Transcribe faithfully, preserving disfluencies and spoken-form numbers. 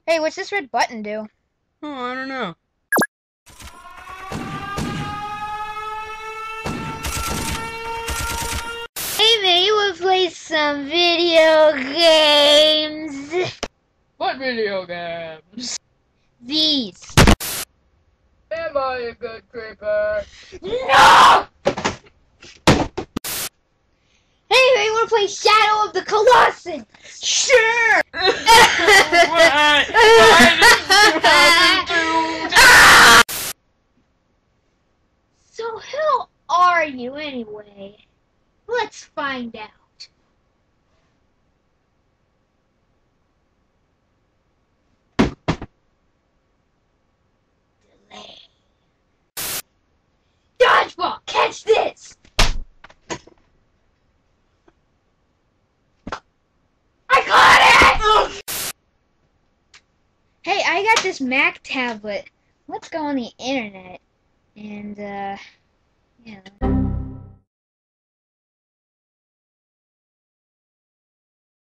Hey, what's this red button do? Oh, I don't know. Hey man, you wanna play some video games? What video games? These. Am I a good creeper? No! Hey man, you wanna play Shadow of the Colossus? Sure! Why? Why did you have to do that? So who are you anyway? Let's find out. Delay. Dodgeball, catch this! I caught it! Hey, I got this Mac tablet. Let's go on the internet and, uh, yeah.